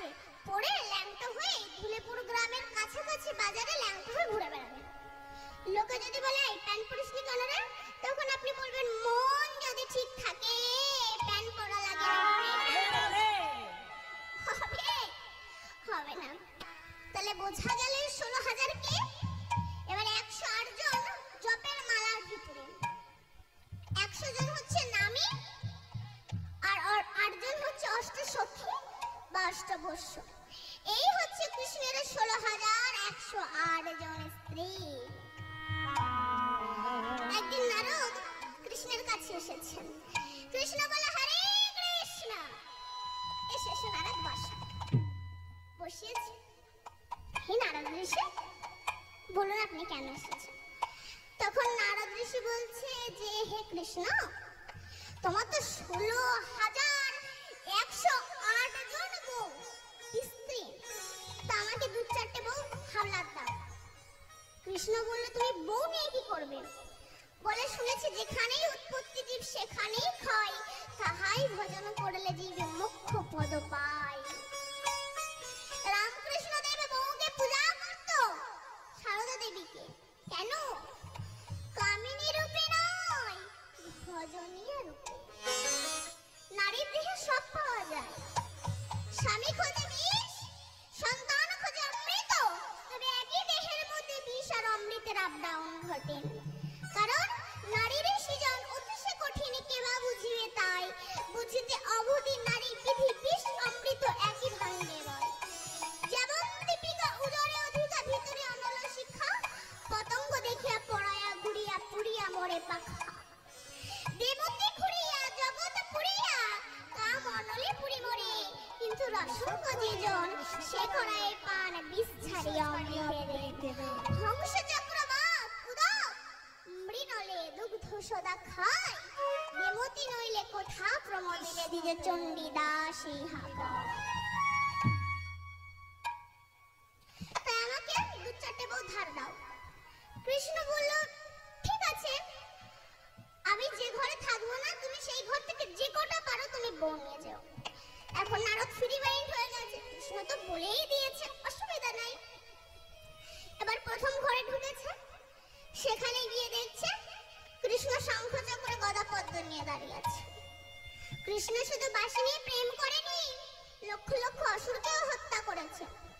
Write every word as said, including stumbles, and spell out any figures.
আছে, পরে ল্যাংটা হয়ে ধুলেপুর গ্রামের কাছাকাছি বাজারে ল্যাংটা হয়ে ঘুরে বেড়াবেন। লোকে যদি বলে এই প্যান্ট পরিসনি কেন রে, তখন আপনি বলবেন মন যদি ঠিক থাকে প্যান্ট পরা লাগে। হবে হবে না। তাহলে বোঝা গেল ষোলো হাজার কে। এবার একশো আট জন জপের মালার ভিতরে, একশো জন হচ্ছে নামী, আর আট জন হচ্ছে অষ্টসখী বা অষ্টবস্য। এই হচ্ছে কৃষ্ণের ষোলো হাজার একশো আট জন স্ত্রী। একদিন নারদ কৃষ্ণের কাছে এসেছেন। কৃষ্ণ বলে হরে কৃষ্ণ। এসে নারদ বসা বসিয়েছে। হে নারদ ঋষি, বলুন আপনি কেন এসেছেন? তখন নারদ ঋষি বলছে যে হে কৃষ্ণ, তোমার তো ষোলো হাজার একশো আট জন বউ স্ত্রী, তা আমাকে দু চারটে বউ হাওলাত দাও। কৃষ্ণ বলল তুমি বউ নিয়ে কি করবে? বলে শুনেছি যেখানেই উৎপত্তি জীব সেখানেই ক্ষয়, তাহাই ভজন করলে জীব মুখ্য পদ পায়। রামকৃষ্ণ দেব বউকে পূজা করত, সারদা দেবীকে। কেন? কামিনী রূপে নয়, ভজনীয় রূপে। নারীর দেহে সব পাওয়া যায়। স্বামী খোঁজে বিষ, সন্তান খোঁজে অমৃত, তবে একই দেহের মধ্যে বিষ আর অমৃতের আপ ডাউন ঘটে। কারণ নারীর সৃজন অতিশয় কঠিন, কেবা বুঝিবে তাই। বুঝিতে অবধি নারী বিধি বিষ অমৃত একই ভাণ্ডে রয়। যেমন দীপিকা উদরে অধিকা ভিতরে অনল শিক্ষা, পতঙ্গ দেখিয়া পড়ায়া ঘুরিয়া পুড়িয়া মরে পাখা। দেবতী ঘুরিয়া জগৎ পুরিয়া কাম অনলে পুরি মরে, কিন্তু রসঙ্গ যে জন সে করায় পান বিষ ছাড়িয়া অমৃতের। হংস চক্রবাক উদক মৃণলে দুগ্ধ সদা খায়, দেবতী নইলে কোথা প্রমোদিলে দিজে চণ্ডী দাসী হাবা। তাই আমাকে দু চারটে বউ ধার দাও। কৃষ্ণ বলল ঠিক আছে, আমি যে ঘরে থাকবো না তুমি সেই ঘর থেকে যে কটা পারো তুমি বউ নিয়ে যাও। এখন নারদ ফ্রি মাইন্ড হয়ে গেছে, কৃষ্ণ তো বলেই দিয়েছে, অসুবিধা নাই। এবার প্রথম ঘরে ঢুকেছে, সেখানে গিয়ে দেখছে কৃষ্ণ শঙ্খ চক্র গদা পদ্ম নিয়ে দাঁড়িয়ে আছে। কৃষ্ণ শুধু বাঁশি নিয়ে প্রেম করেনি, লক্ষ লক্ষ অসুরকেও হত্যা করেছে।